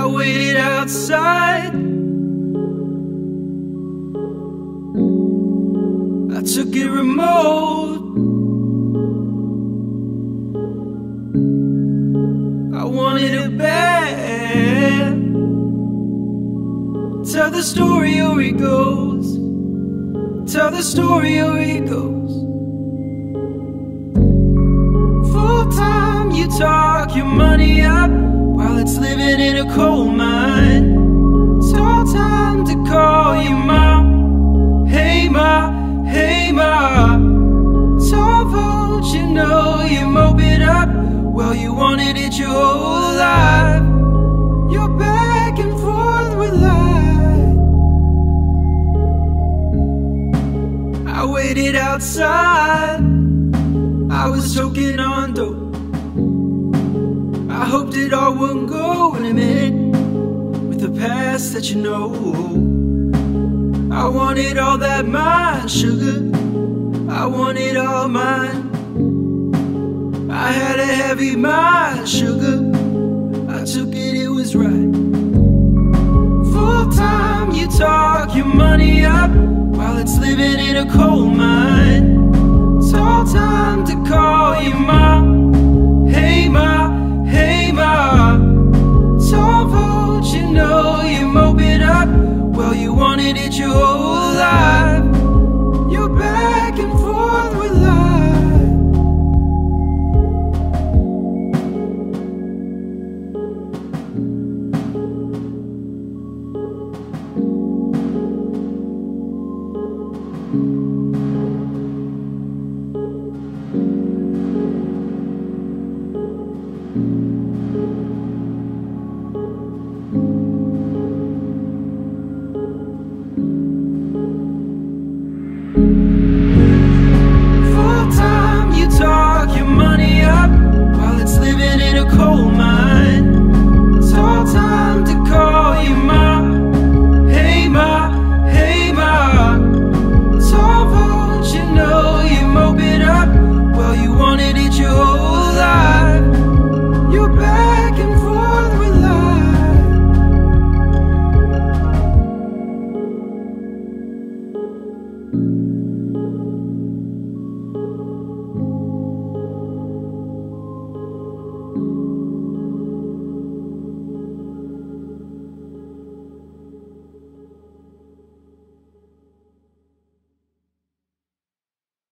I waited outside. I took it remote. I wanted it bad. Tell the story or it goes. Tell the story or it goes. Full time you talk your money up while it's living in a coal mine. It's all time to call you ma. Hey ma, hey ma. Tall vote, you know you mope it up. Well, you wanted it your whole life. You're back and forth with life. I waited outside. I was choking on dope. I hoped it all wouldn't go in a minute with the past that you know. I wanted all that mine, sugar. I wanted all mine. I had a heavy mind, sugar. I took it, it was right. Full time you talk your money up while it's living in a coal mine. It's all time to call you ma. Hey ma, hey ma. Tall vote, you know you mope it up. Well, you wanted it your whole